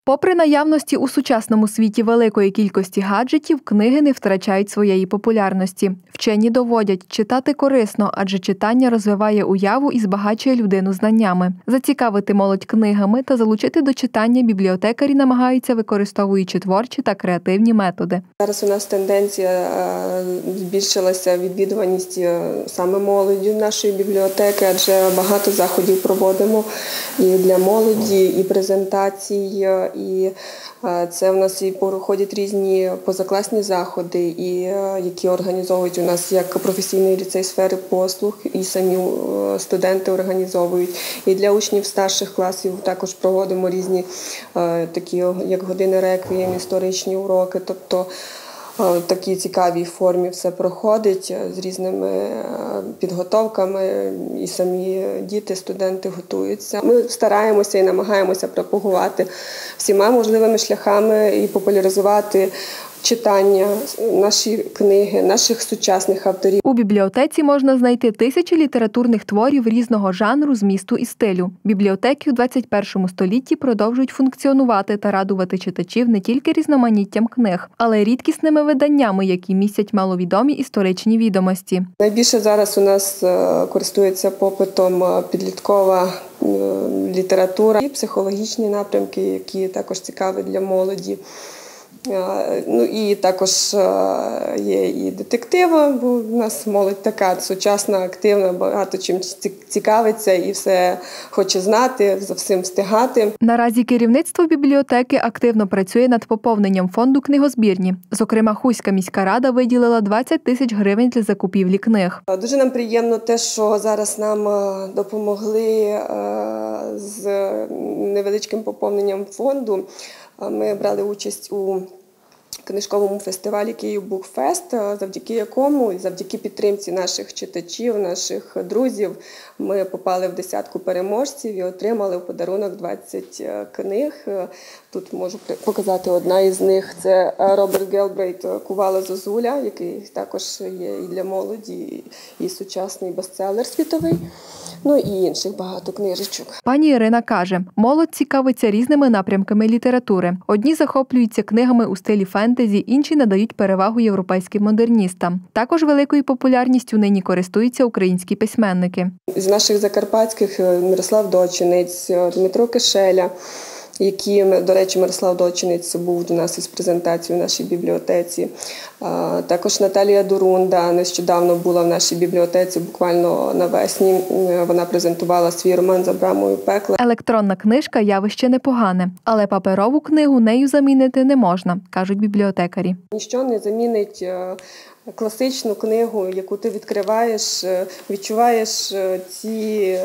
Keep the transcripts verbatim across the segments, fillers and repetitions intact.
Попри наявності у сучасному світі великої кількості гаджетів, книги не втрачають своєї популярності. Вчені доводять, читати корисно, адже читання розвиває уяву і збагачує людину знаннями. Зацікавити молодь книгами та залучити до читання бібліотекарі намагаються, використовуючи творчі та креативні методи. Зараз у нас тенденція збільшилася відвідуваність саме молоді нашої бібліотеки, адже багато заходів проводимо і для молоді, і презентацій, і це в нас і проходять різні позакласні заходи, і які організовують у нас як професійний ліцей сфери послуг, і самі студенти організовують. І для учнів старших класів також проводимо різні такі, як години реквієм, історичні уроки, тобто в такій цікавій формі все проходить з різними підготовками, і самі діти, студенти готуються. Ми стараємося і намагаємося пропагувати всіма можливими шляхами і популяризувати читання, наші книги, наших сучасних авторів. У бібліотеці можна знайти тисячі літературних творів різного жанру, змісту і стилю. Бібліотеки у двадцять першому столітті продовжують функціонувати та радувати читачів не тільки різноманіттям книг, але й рідкісними виданнями, які містять маловідомі історичні відомості. Найбільше зараз у нас користується попитом підліткова література і психологічні напрямки, які також цікаві для молоді. Ну і також є і детективи, бо в нас молодь така сучасна, активна, багато чим цікавиться і все хоче знати, за всім встигати. Наразі керівництво бібліотеки активно працює над поповненням фонду книгозбірні. Зокрема, Хуська міська рада виділила двадцять тисяч гривень для закупівлі книг. Дуже нам приємно те, що зараз нам допомогли з невеличким поповненням фонду. Ми брали участь у книжковому фестивалі «Київ Букфест», завдяки якому і завдяки підтримці наших читачів, наших друзів ми попали в десятку переможців і отримали в подарунок двадцять книг. Тут можу показати одна із них. Це Роберт Гелбрейт «Кувала Зозуля», який також є і для молоді, і сучасний бестселер світовий. Ну і інших багато книжечок. Пані Ірина каже, молодь цікавиться різними напрямками літератури. Одні захоплюються книгами у стилі фентезі, інші надають перевагу європейським модерністам. Також великою популярністю нині користуються українські письменники. З наших закарпатських Мирослав Дочинець, Дмитро Кишеля, які, до речі, Мирослав Дочинець був до нас із презентацією в нашій бібліотеці. Також Наталія Дурунда нещодавно була в нашій бібліотеці, буквально навесні. Вона презентувала свій роман «За брамою пекла». Електронна книжка – явище непогане, але паперову книгу нею замінити не можна, кажуть бібліотекарі. Ніщо не замінить класичну книгу, яку ти відкриваєш, відчуваєш ці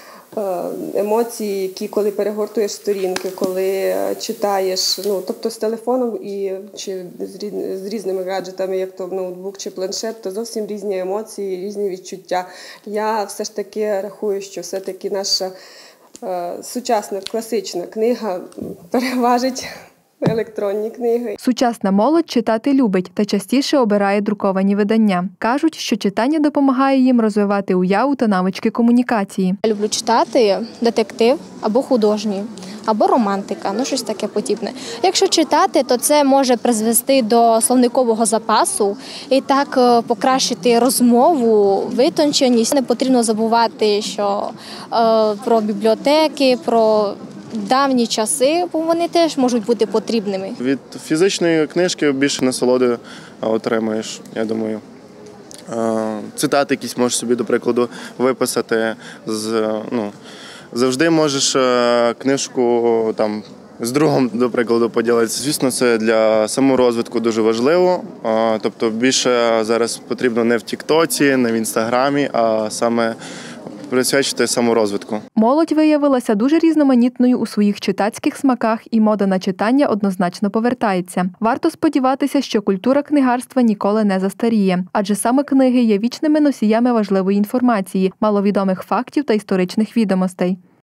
емоції, які коли перегортуєш сторінки, коли читаєш, ну, тобто з телефоном і чи з різними гаджетами, як то ноутбук чи планшет, то зовсім різні емоції, різні відчуття. Я все ж таки рахую, що все-таки наша е, сучасна класична книга переважить електронні книги. Сучасна молодь читати любить та частіше обирає друковані видання. Кажуть, що читання допомагає їм розвивати уяву та навички комунікації. Я люблю читати детектив або художній, або романтика, ну щось таке подібне. Якщо читати, то це може призвести до словникового запасу і так покращити розмову, витонченість. Не потрібно забувати, що е, про бібліотеки, про давні часи, бо вони теж можуть бути потрібними. Від фізичної книжки більше насолоди отримаєш, я думаю. Цитати якісь можеш собі, до прикладу, виписати. З, ну, завжди можеш книжку там, з другом, до прикладу, поділитися. Звісно, це для саморозвитку дуже важливо. Тобто більше зараз потрібно не в тіктоці, не в інстаграмі, а саме присвячити саморозвитку. Молодь виявилася дуже різноманітною у своїх читацьких смаках, і мода на читання однозначно повертається. Варто сподіватися, що культура книгарства ніколи не застаріє, адже саме книги є вічними носіями важливої інформації, маловідомих фактів та історичних відомостей.